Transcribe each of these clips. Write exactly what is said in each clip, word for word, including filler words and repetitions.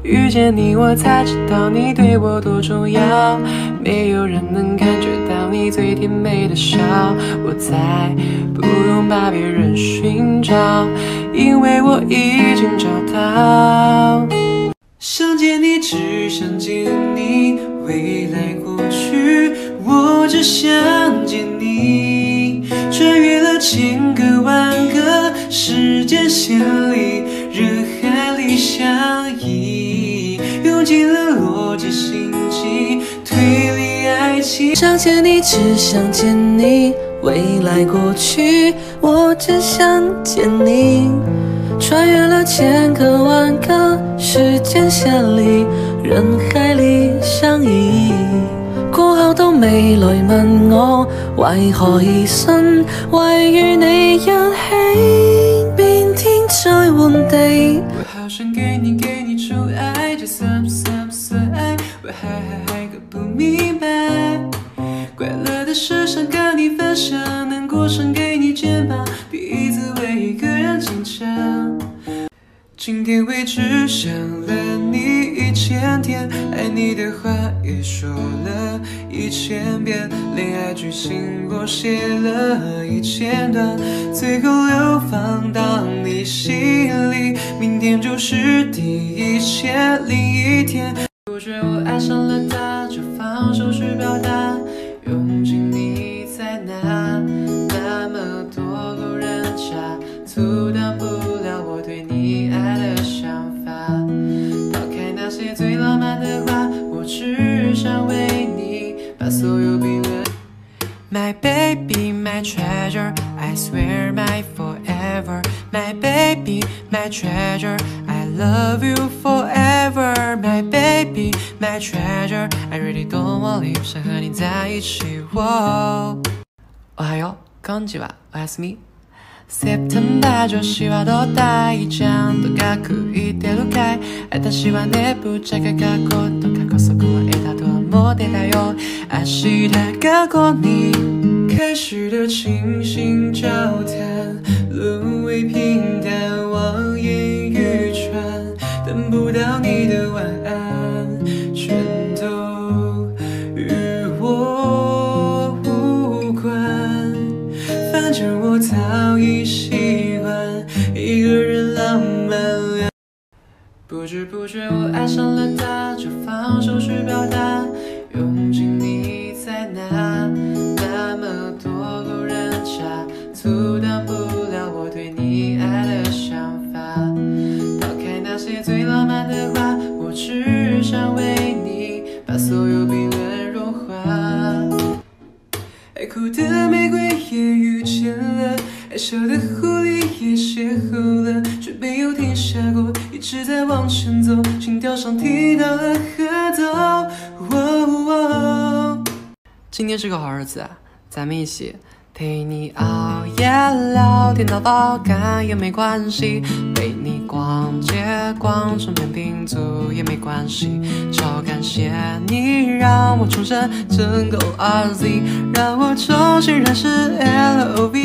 遇见你我才知道你对我多重要，没有人能感觉到你最甜美的笑，我再不用把别人寻找，因为我已经找到。想见你，只想见你，未来过去，我只想见你，穿越了千个万个时间线里，人海里相依，用尽了逻辑心机推理爱情。想见你，只想见你，未来过去，我只想见你，穿越了千个万个时间线里，人海里相依。過後都未來問我為何而生，為與你一起變天再換地。我好想給你給你寵愛，這算不算不算愛？我還還還搞不明白。快樂的事想跟你分享，難過想給你肩膀，彼此為一個人堅強。今天為止想了你一千天，愛你的話也說了一千遍，戀愛劇情我寫了一千段，最後流放到你心裡，明天就是第一千零一天。不覺我愛上了他，就放手去表達，用盡你在哪，那麼多路人甲，阻擋不了我對你愛的想法。拋開那些最浪漫的話，我只想為你把所有悖論。My baby, my treasure, I swear my forever. My baby, my treasure, I love you forever. My baby, my treasure, I really don't want to leave. 想和你在一起。哦はよう、こんにちは、おやすみ。September 女子はどうだい、ちゃんと学行ってるかい。私はね、ぶっちゃけ学校とか高速は得たと思ってたよ。明日学校に開始的傾心交談，淪為平淡，望眼欲穿，等不到你的晚安，全都與我無關。反正我早已習慣一個人浪漫。不知不覺我愛上了他，就放手去表達，用盡你在哪，那麼多路人甲，阻擋不了我對你愛的想法。拋開那些最浪漫的話，我只想為你把所有悖論融化。愛哭的玫瑰也遇見了，愛笑的狐狸也邂逅了，卻沒有停下過，一直在往前走，心跳上提到了河道。哦哦，今天是個好日子啊，咱們一起陪你熬夜聊天到爆肝也沒關係，陪你逛街逛成片拼圖也沒關係，超感謝你讓我重生整個 R Z， 讓我重新認識 L O V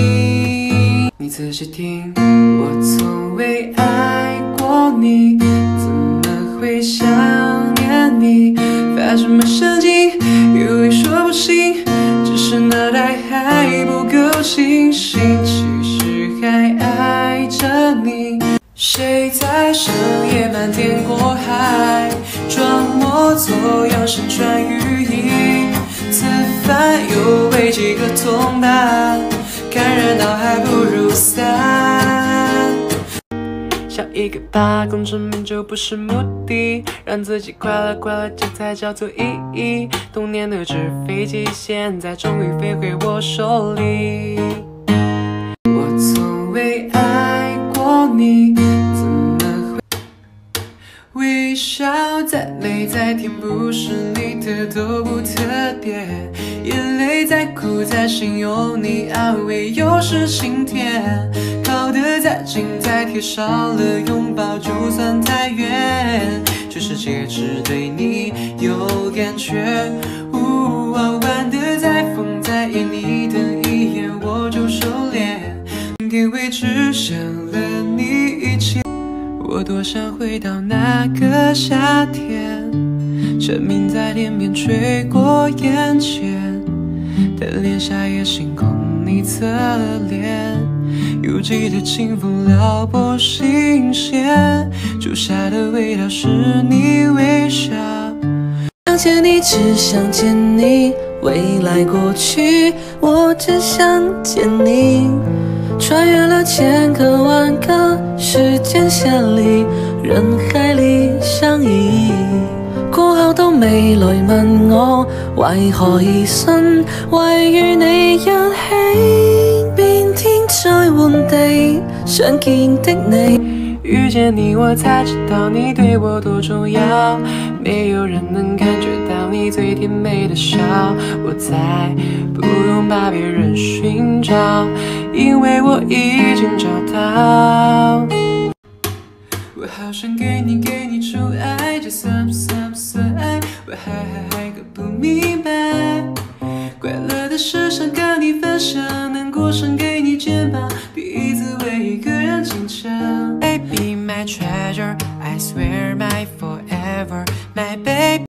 E。 你仔細聽，我從未愛過你，怎麼會想念你，發什麼神經，有理說不行，只是腦袋還不夠清醒，其實還愛着你。誰在深夜漫天過海，裝模作樣身穿雨衣，此番又為幾個同伴，看熱鬧還不如散。笑一個吧，功成名就不是目的，讓自己快樂快樂，這才叫做意義。童年的紙飛機，現在終於飛回我手裡。我從未愛過你，怎麼會微笑再美再甜，不是你的都不特別，眼淚再苦再心有你安慰，又是晴天。靠得再近再貼，少了擁抱就算太遠，全世界只對你有感覺。嗚、哦，玩得再瘋再野，你的一眼我就收斂。今天為止想了你一千，我我多想回到那个夏天，蝉鸣在天边吹过眼前，但连夏夜星空你侧脸，犹记得清风撩拨心弦，朱砂的味道是你微笑。想见你，只想见你，未来过去，我只想见你。穿越了千个万个时间线里，人海里相依。過後都未來問我，為何疑心為與你一起，變天再換地，想見的你。遇见你，我才知道你对我多重要。没有人能感觉到你最甜美的笑，我才不用把别人寻找，因为我已经找到。我好想给你，给你宠爱，这算不算不算爱？我还还还搞不明白。快乐的事想跟你分享，难过想给你肩膀，彼此为一个人坚强。Baby, my treasure, I swear my forever, my baby.